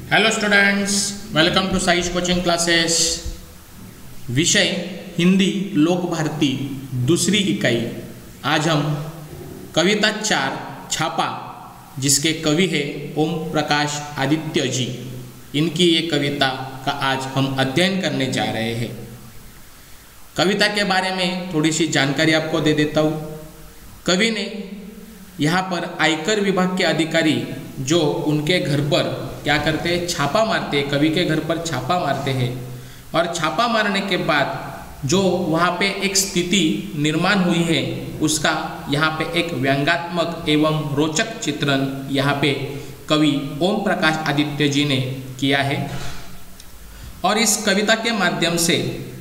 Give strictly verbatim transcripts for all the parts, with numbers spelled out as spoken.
Hello students, welcome to size coaching classes. विषय हिंदी लोक भारती दूसरी इकाई। आज हम कविता चार छापा, जिसके कवि है ओम प्रकाश आदित्य जी, इनकी ये कविता का आज हम अध्ययन करने जा रहे हैं। कविता के बारे में थोड़ी सी जानकारी आपको दे देता हूँ। कवि ने यहाँ पर आयकर विभाग के अधिकारी जो उनके घर पर क्या करते हैं, छापा मारते हैं, कवि के घर पर छापा मारते हैं और छापा मारने के बाद जो वहाँ पे एक स्थिति निर्माण हुई है उसका यहाँ पे एक व्यंग्यात्मक एवं रोचक चित्रण यहाँ पे कवि ओम प्रकाश आदित्य जी ने किया है। और इस कविता के माध्यम से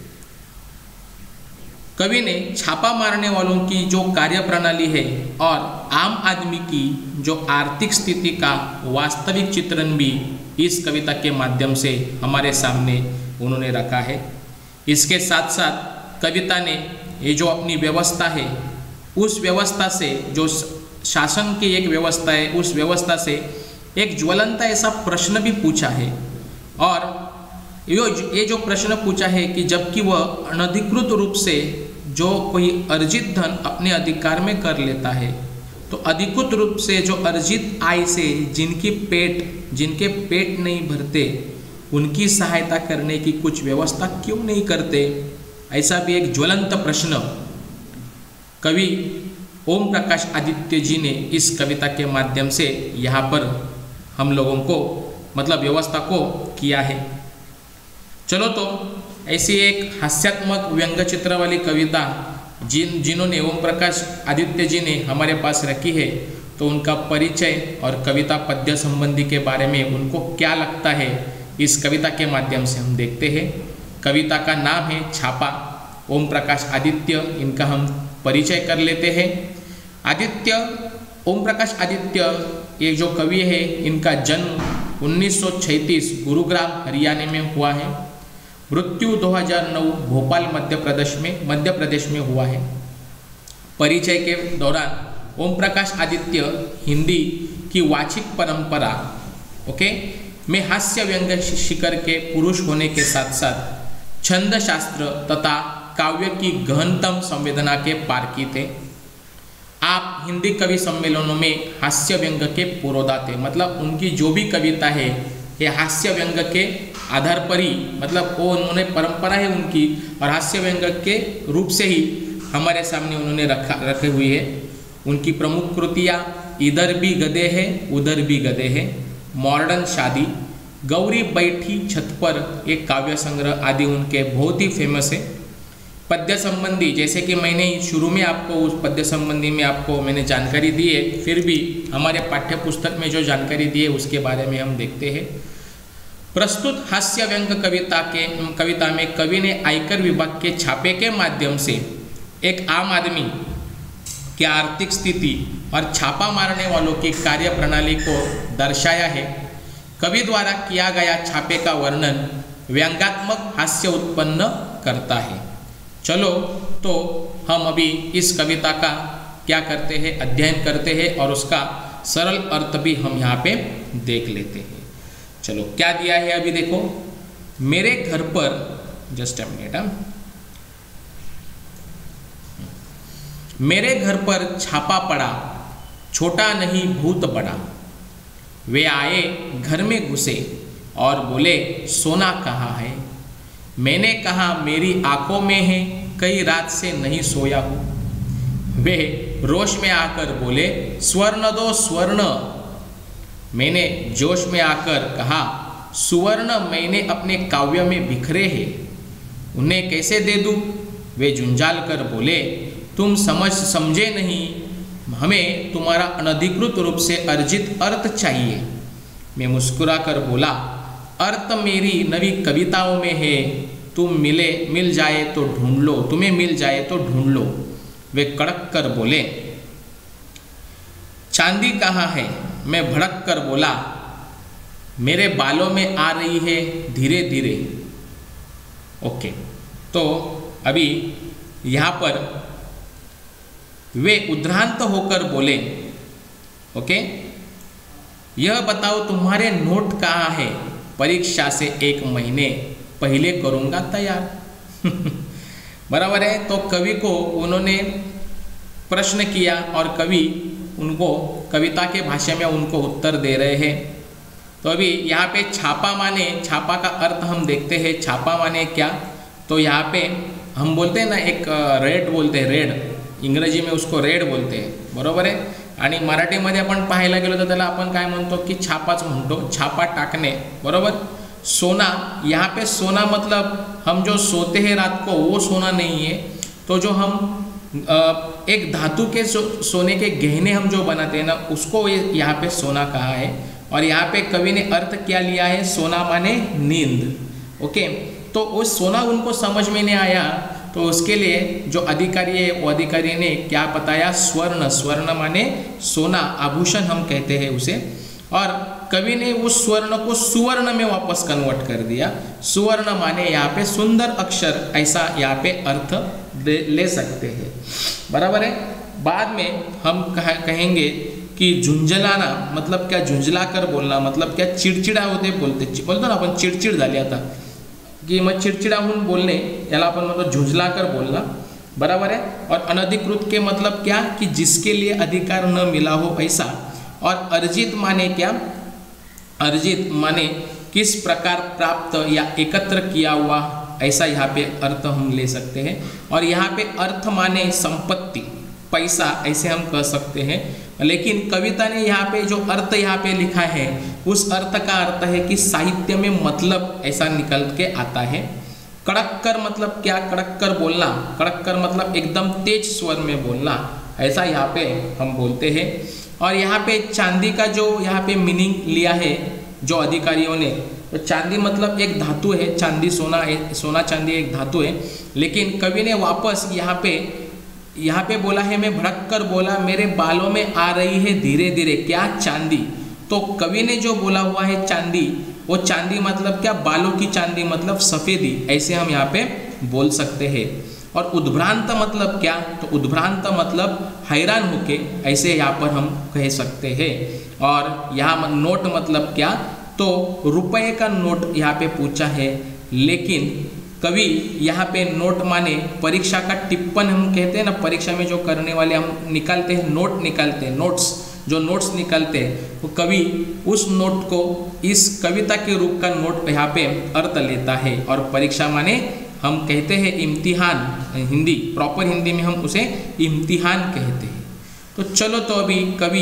कवि ने छापा मारने वालों की जो कार्य प्रणाली है और आम आदमी की जो आर्थिक स्थिति का वास्तविक चित्रण भी इस कविता के माध्यम से हमारे सामने उन्होंने रखा है। इसके साथ साथ कविता ने ये जो अपनी व्यवस्था है, उस व्यवस्था से जो शासन की एक व्यवस्था है, उस व्यवस्था से एक ज्वलंत ऐसा प्रश्न भी पूछा है। और ये जो प्रश्न पूछा है कि जबकि वह अनधिकृत रूप से जो कोई अर्जित धन अपने अधिकार में कर लेता है, तो अधिकृत रूप से जो अर्जित आय से जिनकी पेट जिनके पेट नहीं भरते, उनकी सहायता करने की कुछ व्यवस्था क्यों नहीं करते। ऐसा भी एक ज्वलंत प्रश्न कवि ओम प्रकाश आदित्य जी ने इस कविता के माध्यम से यहाँ पर हम लोगों को मतलब व्यवस्था को किया है। चलो तो ऐसी एक हास्यात्मक व्यंग्य चित्र वाली कविता जिन जिन्होंने ओम प्रकाश आदित्य जी ने हमारे पास रखी है, तो उनका परिचय और कविता पद्य संबंधी के बारे में उनको क्या लगता है, इस कविता के माध्यम से हम देखते हैं। कविता का नाम है छापा। ओम प्रकाश आदित्य, इनका हम परिचय कर लेते हैं। आदित्य ओम प्रकाश आदित्य ये जो कवि है, इनका जन्म उन्नीस सौ छत्तीस गुरुग्राम हरियाणा में हुआ है। मृत्यु दो हज़ार नौ भोपाल मध्य प्रदेश में मध्य प्रदेश में हुआ है। परिचय के दौरान ओम प्रकाश आदित्य हिंदी की वाचिक परंपरा ओके में हास्य व्यंग्य शिखर के पुरुष होने के साथ साथ छंद शास्त्र तथा काव्य की गहनतम संवेदना के पारखी थे। आप हिंदी कवि सम्मेलनों में हास्य व्यंग्य के पुरोधा थे, मतलब उनकी जो भी कविता है ये हास्य व्यंग्य के आधार पर ही, मतलब वो उन्होंने परंपरा है उनकी और हास्य व्यंग्य के रूप से ही हमारे सामने उन्होंने रखा रखे हुई है। उनकी प्रमुख कृतियाँ इधर भी गधे हैं उधर भी गधे हैं, मॉडर्न शादी, गौरी बैठी छत पर, एक काव्य संग्रह आदि उनके बहुत ही फेमस है। पद्य संबंधी, जैसे कि मैंने शुरू में आपको उस पद्य संबंधी में आपको मैंने जानकारी दी है, फिर भी हमारे पाठ्य पुस्तक में जो जानकारी दी है उसके बारे में हम देखते हैं। प्रस्तुत हास्य व्यंग्य कविता के कविता में कवि ने आयकर विभाग के छापे के माध्यम से एक आम आदमी की आर्थिक स्थिति और छापा मारने वालों की कार्य प्रणाली को दर्शाया है। कवि द्वारा किया गया छापे का वर्णन व्यंग्यात्मक हास्य उत्पन्न करता है। चलो तो हम अभी इस कविता का क्या करते हैं, अध्ययन करते हैं और उसका सरल अर्थ भी हम यहाँ पे देख लेते हैं। चलो क्या दिया है अभी देखो। मेरे घर पर, जस्ट अ मिनट, मेरे घर पर छापा पड़ा, छोटा नहीं भूत बड़ा। वे आए घर में घुसे और बोले सोना कहाँ है। मैंने कहा मेरी आंखों में है, कई रात से नहीं सोया हूँ। वे रोश में आकर बोले स्वर्ण दो स्वर्ण। मैंने जोश में आकर कहा सुवर्ण मैंने अपने काव्य में बिखरे हैं, उन्हें कैसे दे दूँ। वे झुंझाल कर बोले तुम समझ समझे नहीं, हमें तुम्हारा अनधिकृत रूप से अर्जित अर्थ चाहिए। मैं मुस्कुरा कर बोला अर्थ मेरी नवी कविताओं में है, तुम मिले मिल जाए तो ढूंढ लो तुम्हें मिल जाए तो ढूंढ लो। वे कड़क कर बोले चांदी कहाँ है। मैं भड़क कर बोला मेरे बालों में आ रही है धीरे धीरे। ओके, तो अभी यहाँ पर वे उद्भ्रांत होकर बोले ओके यह बताओ तुम्हारे नोट कहाँ है। परीक्षा से एक महीने पहले करूँगा तैयार। बराबर है। तो कवि को उन्होंने प्रश्न किया और कवि उनको कविता के भाषा में उनको उत्तर दे रहे हैं। तो अभी यहाँ पे छापा माने, छापा का अर्थ हम देखते हैं। छापा माने क्या, तो यहाँ पे हम बोलते हैं ना एक रेड बोलते हैं, रेड इंग्रजी में उसको रेड बोलते हैं, बरोबर आहे। आणि मराठीमध्ये आपण पाहायला गेलो तर त्याला आपण काय म्हणतो की छापाच म्हणतो, छापा टाकणे, बरोबर। सोना, यहाँ पे सोना मतलब हम जो सोते हैं रात को वो सोना नहीं है, तो जो हम एक धातु के सो, सोने के गहने हम जो बनाते हैं ना उसको यहाँ पे सोना कहा है। और यहाँ पे कवि ने अर्थ क्या लिया है, सोना माने नींद। ओके, तो वो सोना उनको समझ में नहीं आया, तो उसके लिए जो अधिकारी है वो अधिकारी ने क्या बताया, स्वर्ण, स्वर्ण माने सोना, आभूषण हम कहते हैं उसे। और कवि ने उस स्वर्ण को सुवर्ण में वापस कन्वर्ट कर दिया। सुवर्ण माने यहाँ पे सुंदर अक्षर, ऐसा यहाँ पे अर्थ ले सकते हैं, बराबर है। बाद में हम कह, कहेंगे कि झुंझलाना मतलब क्या, झुंझला कर बोलना मतलब क्या, चिडचिडा होते बोलते बोलतो ना आपण, चिडचिड झाली आता की मग चिडचिडा होऊन बोलणे याला आपण म्हणतो झुंझला कर बोलना, बराबर है। और अनधिकृत के मतलब क्या, कि जिसके लिए अधिकार न मिला हो ऐसा। और अर्जित माने क्या, अर्जित माने किस प्रकार प्राप्त या एकत्र किया हुआ, ऐसा यहाँ पे अर्थ हम ले सकते हैं। और यहाँ पे अर्थ माने संपत्ति, पैसा, ऐसे हम कह सकते हैं। लेकिन कविता ने यहाँ पे जो अर्थ यहाँ पे लिखा है उस अर्थ का अर्थ है कि साहित्य में मतलब ऐसा निकल के आता है। कड़क कर मतलब क्या, कड़क कर बोलना, कड़क कर मतलब एकदम तेज स्वर में बोलना, ऐसा यहाँ पे हम बोलते हैं। और यहाँ पे चांदी का जो यहाँ पे मीनिंग लिया है जो अधिकारियों ने, तो चांदी मतलब एक धातु है, चांदी सोना, सोना चांदी एक धातु है। लेकिन कवि ने वापस यहाँ पे यहाँ पे बोला है, मैं भड़क कर बोला मेरे बालों में आ रही है धीरे धीरे क्या, चांदी। तो कवि ने जो बोला हुआ है चांदी, वो चांदी मतलब क्या, बालों की चांदी मतलब सफ़ेदी, ऐसे हम यहाँ पे बोल सकते हैं। और उद्भ्रांत मतलब क्या, तो उद्भ्रांत मतलब हैरान होके, ऐसे यहाँ पर हम कह सकते हैं। और यहाँ नोट मतलब क्या, तो रुपये का नोट यहाँ पे पूछा है, लेकिन कवि यहाँ पे नोट माने परीक्षा का टिप्पण हम कहते हैं ना, परीक्षा में जो करने वाले हम निकालते हैं, नोट निकालते हैं, नोट्स, जो नोट्स निकालते हैं, तो कवि उस नोट को इस कविता के रूप का नोट यहाँ पे अर्थ लेता है। और परीक्षा माने हम कहते हैं इम्तिहान, हिंदी प्रॉपर हिंदी में हम उसे इम्तिहान कहते हैं। तो चलो, तो अभी कवि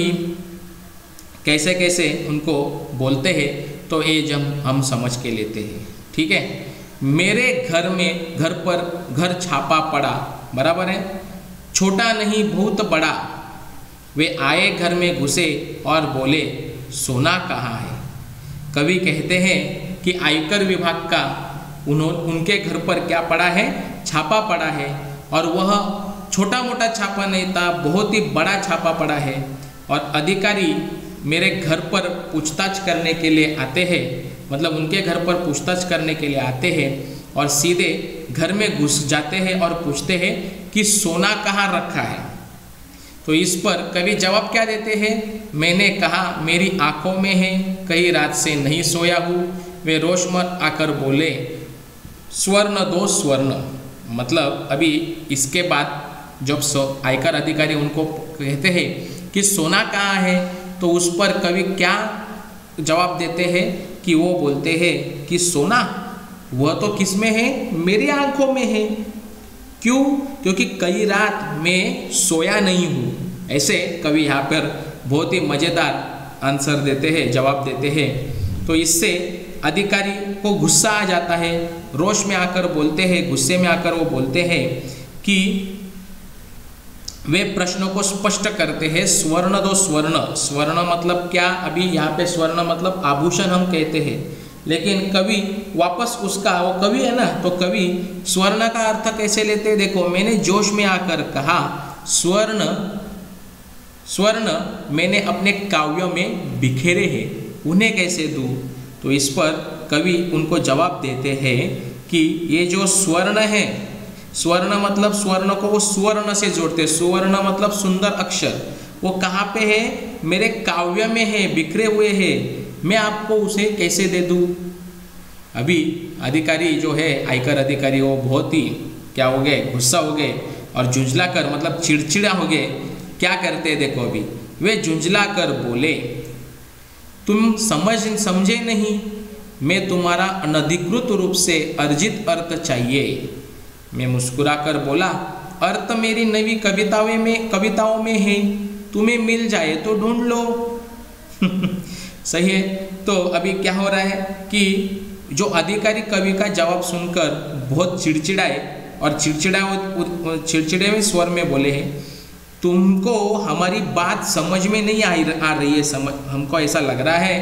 कैसे कैसे उनको बोलते हैं तो ये जब हम समझ के लेते हैं, ठीक है। मेरे घर में, घर पर घर छापा पड़ा, बराबर है, छोटा नहीं बहुत बड़ा, वे आए घर में घुसे और बोले सोना कहाँ है। कवि कहते हैं कि आयकर विभाग का उन्हों उनके घर पर क्या पड़ा है, छापा पड़ा है। और वह छोटा मोटा छापा नहीं था, बहुत ही बड़ा छापा पड़ा है। और अधिकारी मेरे घर पर पूछताछ करने के लिए आते हैं, मतलब उनके घर पर पूछताछ करने के लिए आते हैं और सीधे घर में घुस जाते हैं और पूछते हैं कि सोना कहाँ रखा है। तो इस पर कवि जवाब क्या देते हैं, मैंने कहा मेरी आंखों में है, कई रात से नहीं सोया हूँ। वे रोशमर आकर बोले स्वर्ण दो स्वर्ण। मतलब अभी इसके बाद जब आयकर अधिकारी उनको कहते हैं कि सोना कहाँ है, तो उस पर कवि क्या जवाब देते हैं कि वो बोलते हैं कि सोना वह तो किस में है, मेरी आंखों में है। क्यों, क्योंकि कई रात में सोया नहीं हूँ। ऐसे कवि यहाँ पर बहुत ही मज़ेदार आंसर देते हैं, जवाब देते हैं। तो इससे अधिकारी को गुस्सा आ जाता है, रोष में आकर बोलते हैं, गुस्से में आकर वो बोलते हैं कि वे प्रश्नों को स्पष्ट करते हैं, स्वर्ण दो स्वर्ण। स्वर्ण मतलब क्या, अभी यहाँ पे स्वर्ण मतलब आभूषण हम कहते हैं, लेकिन कवि वापस उसका, वो कवि है ना, तो कवि स्वर्ण का अर्थ कैसे लेते हैं। देखो, मैंने जोश में आकर कहा स्वर्ण, स्वर्ण मैंने अपने काव्यों में बिखेरे हैं, उन्हें कैसे दूँ। तो इस पर कवि उनको जवाब देते हैं कि ये जो स्वर्ण है, स्वर्ण मतलब स्वर्ण को वो सुवर्ण से जोड़ते, सुवर्ण मतलब सुंदर अक्षर, वो कहाँ पे है, मेरे काव्य में है, बिखरे हुए हैं, मैं आपको उसे कैसे दे दूँ। अभी अधिकारी जो है आयकर अधिकारी वो बहुत ही क्या हो गए, गुस्सा हो गए और झुंझला कर मतलब चिड़चिड़ा हो गए। क्या करते हैं देखो, अभी वे झुंझला कर बोले, तुम समझ समझे नहीं, मैं तुम्हारा अनधिकृत रूप से अर्जित अर्थ चाहिए। मैं मुस्कुरा कर बोला, अर्थ मेरी नवी कविताओं में कविताओं में है, तुम्हें मिल जाए तो ढूंढ लो। सही है। तो अभी क्या हो रहा है कि जो अधिकारी कवि का जवाब सुनकर बहुत चिड़चिड़ाए और चिड़चिड़ा चिड़चिड़े में स्वर में बोले हैं, तुमको हमारी बात समझ में नहीं आ आ रही है, समझ हमको ऐसा लग रहा है,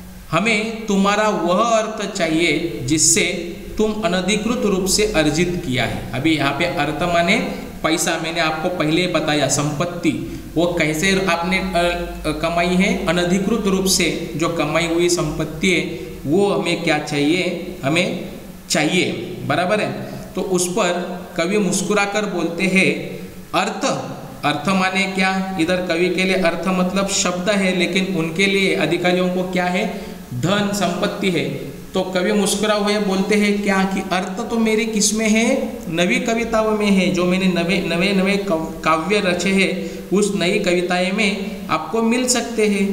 हमें तुम्हारा वह अर्थ चाहिए जिससे तुम अनधिकृत रूप से अर्जित किया है। अभी यहाँ पे अर्थ माने पैसा, मैंने आपको पहले बताया संपत्ति, वो कैसे आपने कमाई है, अनधिकृत रूप से जो कमाई हुई संपत्ति है वो हमें क्या चाहिए, हमें चाहिए, बराबर है। तो उस पर कवि मुस्कुरा कर बोलते हैं, अर्थ, अर्थ माने क्या, इधर कवि के लिए अर्थ मतलब शब्द है, लेकिन उनके लिए अधिकारियों को क्या है, धन संपत्ति है। तो कवि मुस्कुरा हुए बोलते हैं क्या कि अर्थ तो मेरी किसमें है, नवी कविताओं में है, जो मैंने नवे नवे नवे काव्य रचे हैं उस नई कविताएं में आपको मिल सकते हैं,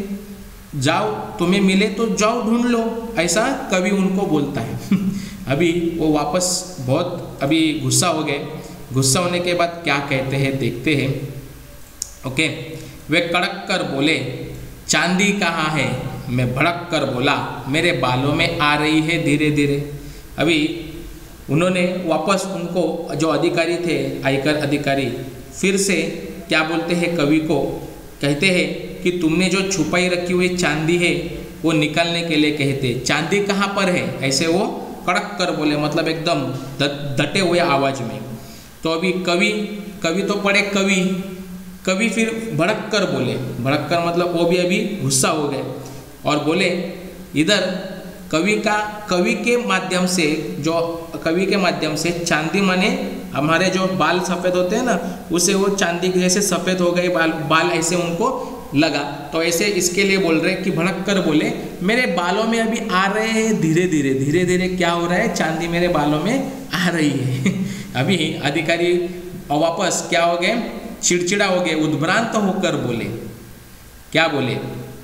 जाओ तुम्हें मिले तो जाओ ढूंढ लो, ऐसा कवि उनको बोलता है। अभी वो वापस बहुत अभी गुस्सा हो गए। गुस्सा होने के बाद क्या कहते हैं देखते हैं। ओके, वे कड़क कर बोले, चांदी कहाँ है। मैं भड़क कर बोला, मेरे बालों में आ रही है धीरे धीरे। अभी उन्होंने वापस उनको जो अधिकारी थे आयकर अधिकारी फिर से क्या बोलते हैं, कवि को कहते हैं कि तुमने जो छुपाई रखी हुई चांदी है वो निकालने के लिए कहते, चांदी कहाँ पर है, ऐसे वो कड़क कर बोले, मतलब एकदम डटे हुए आवाज में। तो अभी कवि कवि तो पड़े कवि कवि फिर भड़क कर बोले, भड़क कर मतलब वो भी अभी गुस्सा हो गए और बोले, इधर कवि का कवि के माध्यम से जो कवि के माध्यम से चांदी माने हमारे जो बाल सफ़ेद होते हैं ना, उसे वो चांदी जैसे सफ़ेद हो गए बाल बाल ऐसे उनको लगा। तो ऐसे इसके लिए बोल रहे कि भड़क कर बोले, मेरे बालों में अभी आ रहे हैं धीरे धीरे धीरे धीरे क्या हो रहा है, चांदी मेरे बालों में आ रही है। अभी अधिकारी वापस क्या हो गए, चिड़चिड़ा हो गए, उद्भ्रांत होकर बोले, क्या बोले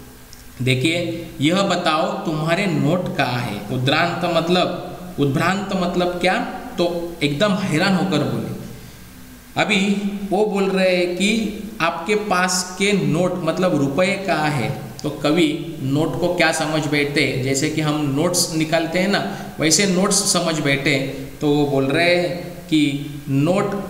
देखिए, यह बताओ तुम्हारे नोट कहाँ है। उद्भ्रांत मतलब उद्भ्रांत मतलब क्या, तो एकदम हैरान होकर बोले। अभी वो बोल रहे हैं कि आपके पास के नोट मतलब रुपए कहाँ है। तो कवि नोट को क्या समझ बैठे, जैसे कि हम नोट्स निकालते हैं ना, वैसे नोट्स समझ बैठे। तो वो बोल रहे हैं कि नोट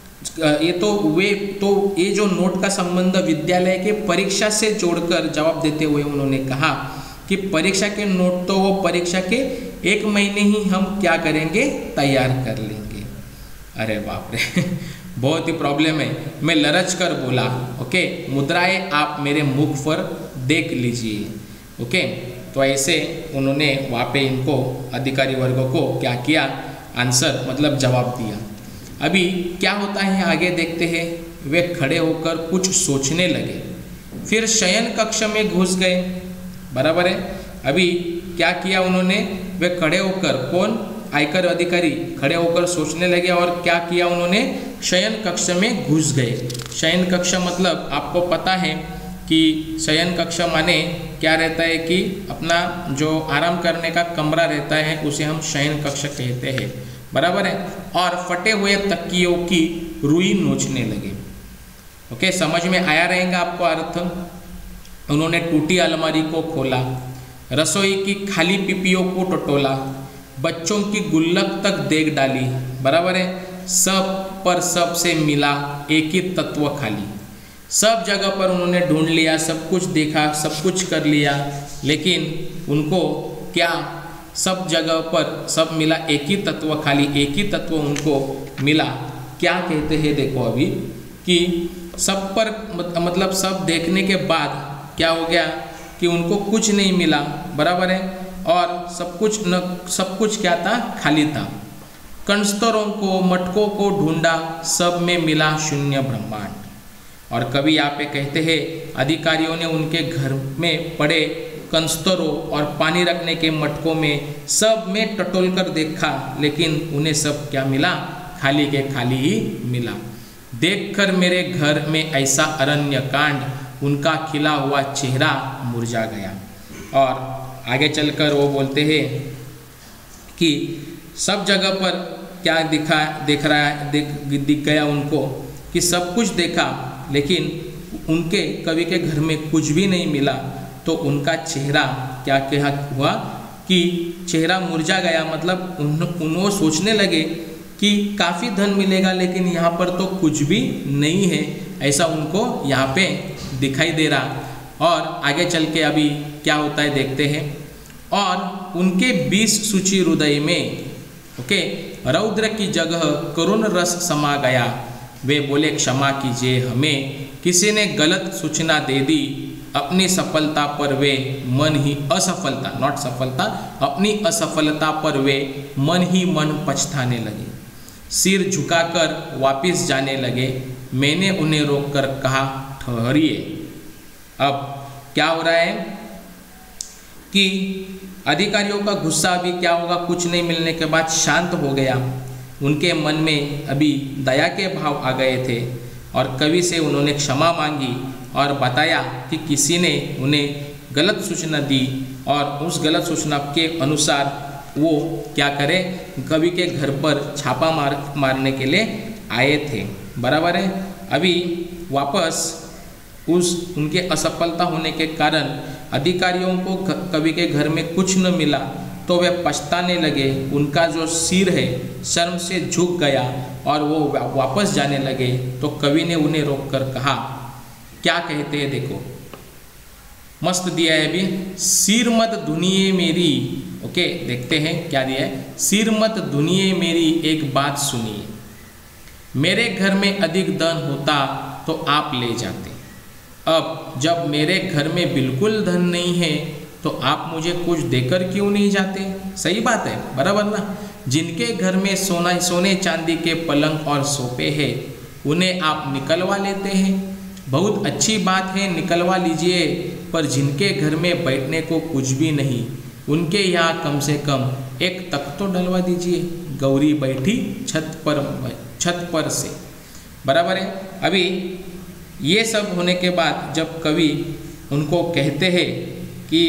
ये तो वे तो ये जो नोट का संबंध विद्यालय के परीक्षा से जोड़कर जवाब देते हुए उन्होंने कहा कि परीक्षा के नोट तो वो परीक्षा के एक महीने ही हम क्या करेंगे, तैयार कर लेंगे। अरे बाप रे, बहुत ही प्रॉब्लम है। मैं लरच कर बोला, ओके, मुद्राएं आप मेरे मुख पर देख लीजिए। ओके, तो ऐसे उन्होंने वहाँ पे इनको अधिकारी वर्ग को क्या किया, आंसर मतलब जवाब दिया। अभी क्या होता है आगे देखते हैं। वे खड़े होकर कुछ सोचने लगे, फिर शयन कक्ष में घुस गए, बराबर है। अभी क्या किया उन्होंने, वे खड़े होकर, कौन, आयकर अधिकारी खड़े होकर सोचने लगे और क्या किया उन्होंने, शयन कक्ष में घुस गए। शयन कक्ष मतलब आपको पता है कि शयन कक्ष माने क्या रहता है कि अपना जो आराम करने का कमरा रहता है उसे हम शयन कक्ष कहते हैं, बराबर है। और फटे हुए तकियों की रुई नोचने लगे। ओके, समझ में आया रहेगा आपको अर्थ। उन्होंने टूटी अलमारी को खोला, रसोई की खाली पिपियों को टटोला, बच्चों की गुल्लक तक देख डाली, बराबर है। सब पर सब से मिला एक ही तत्व खाली। सब जगह पर उन्होंने ढूंढ लिया, सब कुछ देखा, सब कुछ कर लिया, लेकिन उनको क्या, सब जगह पर सब मिला एक ही तत्व खाली, एक ही तत्व उनको मिला। क्या कहते हैं देखो अभी कि सब पर मतलब सब देखने के बाद क्या हो गया कि उनको कुछ नहीं मिला, बराबर है। और सब कुछ न सब कुछ क्या था, खाली था। कणस्तरों को मटकों को ढूंढा, सब में मिला शून्य ब्रह्मांड। और कभी यहाँ पे कहते हैं अधिकारियों ने उनके घर में पड़े कंस्तरों और पानी रखने के मटकों में सब में टटोल कर देखा, लेकिन उन्हें सब क्या मिला? खाली के खाली ही मिला। देखकर मेरे घर में ऐसा अरण्य कांड, उनका खिला हुआ चेहरा मुरझा गया। और आगे चलकर वो बोलते हैं कि सब जगह पर क्या दिखा देख रहा है दिख दिख गया उनको कि सब कुछ देखा, लेकिन उनके कवि के घर में कुछ भी नहीं मिला। तो उनका चेहरा क्या क्या हुआ कि चेहरा मुरझा गया, मतलब उन उन्होंने सोचने लगे कि काफ़ी धन मिलेगा, लेकिन यहाँ पर तो कुछ भी नहीं है, ऐसा उनको यहाँ पे दिखाई दे रहा। और आगे चल के अभी क्या होता है देखते हैं। और उनके बीस सूची हृदय में ओके रौद्र की जगह करुण रस समा गया। वे बोले, क्षमा कीजिए, हमें किसी ने गलत सूचना दे दी। अपनी सफलता पर वे मन ही असफलता नॉट सफलता अपनी असफलता पर वे मन ही मन पछताने लगे, सिर झुकाकर वापस जाने लगे। मैंने उन्हें रोककर कहा, ठहरिए। अब क्या हो रहा है कि अधिकारियों का गुस्सा अभी क्या होगा, कुछ नहीं मिलने के बाद शांत हो गया। उनके मन में अभी दया के भाव आ गए थे और कवि से उन्होंने क्षमा मांगी और बताया कि किसी ने उन्हें गलत सूचना दी और उस गलत सूचना के अनुसार वो क्या करें, कवि के घर पर छापा मार मारने के लिए आए थे। बराबर है। अभी वापस उस उनके असफलता होने के कारण अधिकारियों को कवि के घर में कुछ न मिला, तो वे पछताने लगे। उनका जो सिर है शर्म से झुक गया और वो वापस जाने लगे। तो कवि ने उन्हें रोककर कहा, क्या कहते हैं देखो, मस्त दिया है अभी। सिर मत धुनिए मेरी, ओके देखते हैं क्या दिया है। सिर मत धुनिए मेरी, एक बात सुनिए। मेरे घर में अधिक धन होता तो आप ले जाते। अब जब मेरे घर में बिल्कुल धन नहीं है तो आप मुझे कुछ देकर क्यों नहीं जाते? सही बात है, बराबर ना। जिनके घर में सोना सोने चांदी के पलंग और सोफे हैं, उन्हें आप निकलवा लेते हैं। बहुत अच्छी बात है, निकलवा लीजिए, पर जिनके घर में बैठने को कुछ भी नहीं, उनके यहाँ कम से कम एक तख्त तो डलवा दीजिए। गौरी बैठी छत पर छत पर से। बराबर है। अभी ये सब होने के बाद जब कवि उनको कहते हैं कि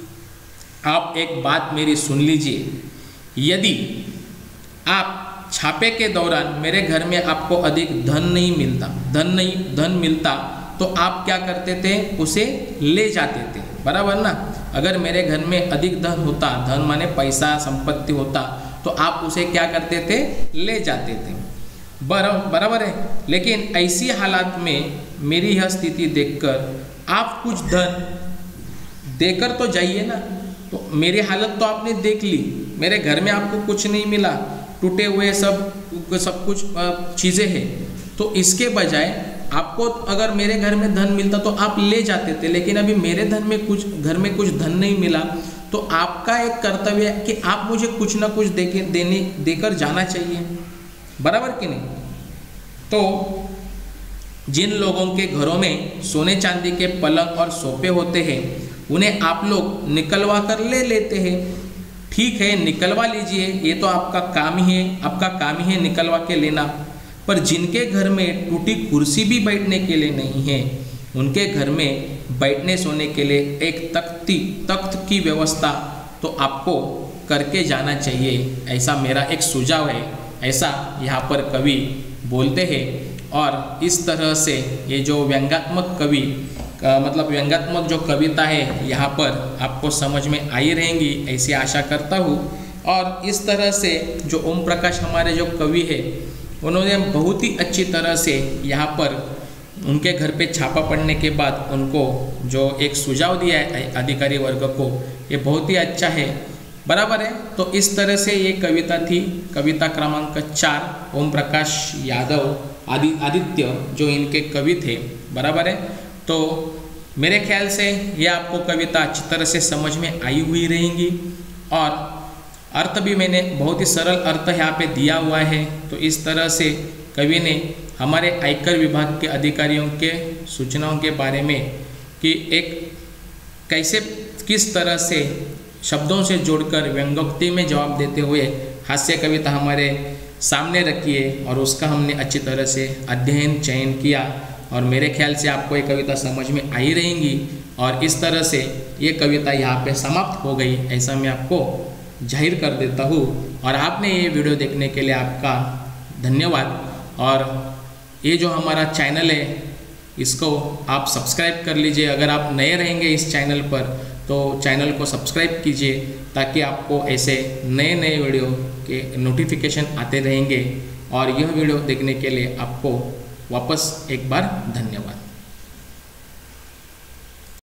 आप एक बात मेरी सुन लीजिए, यदि आप छापे के दौरान मेरे घर में आपको अधिक धन नहीं मिलता धन नहीं धन मिलता तो आप क्या करते थे, उसे ले जाते थे। बराबर ना। अगर मेरे घर में अधिक धन होता, धन माने पैसा संपत्ति होता, तो आप उसे क्या करते थे, ले जाते थे। बराबर है। लेकिन ऐसी हालात में मेरी यह स्थिति देखकर आप कुछ धन देकर तो जाइए ना। तो मेरी हालत तो आपने देख ली, मेरे घर में आपको कुछ नहीं मिला, टूटे हुए सब सब कुछ चीज़ें हैं। तो इसके बजाय आपको अगर मेरे घर में धन मिलता तो आप ले जाते थे, लेकिन अभी मेरे धन में कुछ घर में कुछ धन नहीं मिला, तो आपका एक कर्तव्य है कि आप मुझे कुछ ना कुछ देके देने देकर जाना चाहिए। बराबर कि नहीं। तो जिन लोगों के घरों में सोने चांदी के पलंग और सोफे होते हैं, उन्हें आप लोग निकलवा कर ले लेते हैं। ठीक है, निकलवा लीजिए, ये तो आपका काम ही है, आपका काम ही है निकलवा के लेना। पर जिनके घर में टूटी कुर्सी भी बैठने के लिए नहीं है, उनके घर में बैठने सोने के लिए एक तख्ती तख्त की व्यवस्था तो आपको करके जाना चाहिए। ऐसा मेरा एक सुझाव है, ऐसा यहाँ पर कवि बोलते हैं। और इस तरह से ये जो व्यंग्यात्मक कवि मतलब व्यंग्यात्मक जो कविता है यहाँ पर आपको समझ में आई रहेंगी, ऐसी आशा करता हूँ। और इस तरह से जो ओम प्रकाश हमारे जो कवि है, उन्होंने बहुत ही अच्छी तरह से यहाँ पर उनके घर पे छापा पड़ने के बाद उनको जो एक सुझाव दिया है अधिकारी वर्ग को, ये बहुत ही अच्छा है। बराबर है। तो इस तरह से ये कविता थी, कविता क्रमांक चार, ओम प्रकाश यादव आदि आदित्य जो इनके कवि थे। बराबर है। तो मेरे ख्याल से ये आपको कविता अच्छी तरह से समझ में आई हुई रहेंगी और अर्थ भी मैंने बहुत ही सरल अर्थ यहाँ पे दिया हुआ है। तो इस तरह से कवि ने हमारे आयकर विभाग के अधिकारियों के सूचनाओं के बारे में कि एक कैसे किस तरह से शब्दों से जोड़कर व्यंग्योक्ति में जवाब देते हुए हास्य कविता हमारे सामने रखी है और उसका हमने अच्छी तरह से अध्ययन चयन किया और मेरे ख्याल से आपको ये कविता समझ में आई रहेंगी। और इस तरह से ये कविता यहाँ पे समाप्त हो गई ऐसा मैं आपको जाहिर कर देता हूँ। और आपने ये वीडियो देखने के लिए आपका धन्यवाद। और ये जो हमारा चैनल है इसको आप सब्सक्राइब कर लीजिए। अगर आप नए रहेंगे इस चैनल पर तो चैनल को सब्सक्राइब कीजिए ताकि आपको ऐसे नए नए वीडियो के नोटिफिकेशन आते रहेंगे। और यह वीडियो देखने के लिए आपको वापस एक बार धन्यवाद।